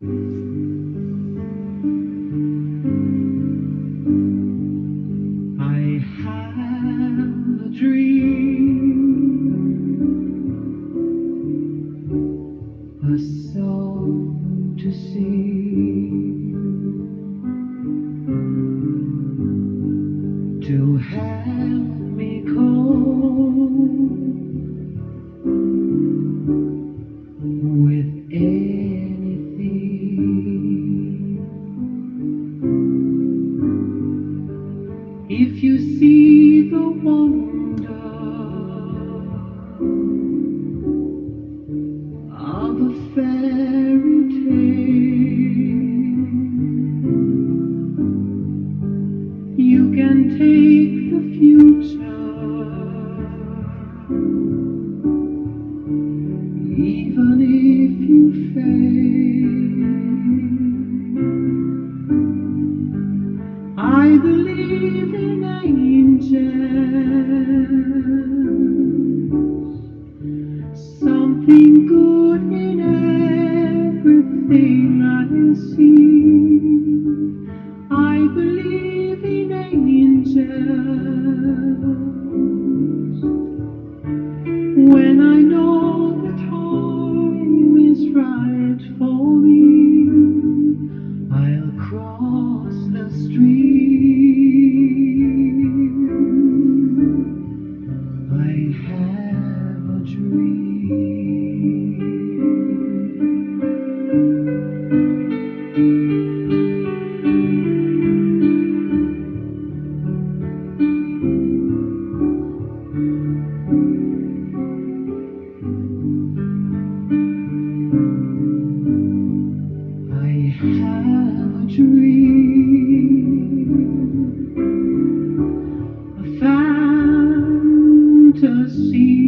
I have a dream, a song to sing, to help me cope with anything. If you see the wonder of a fairy tale, you can take the future, even if you fail. I believe in angels, something good in everything I see. I believe in angels when I know the time is right for me. I'll cross the stream. I have a dream. I have a dream, a fantasy,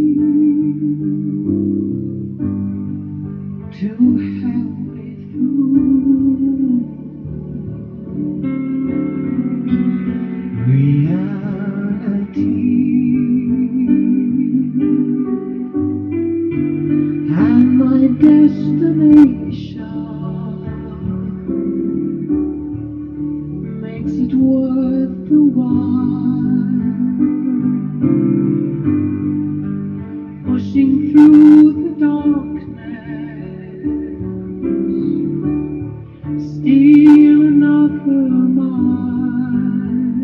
to help me through reality, and my destination makes it worth the while, pushing through the darkness, still another mile.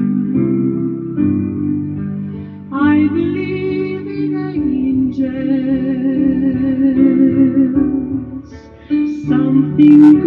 I believe in angels, something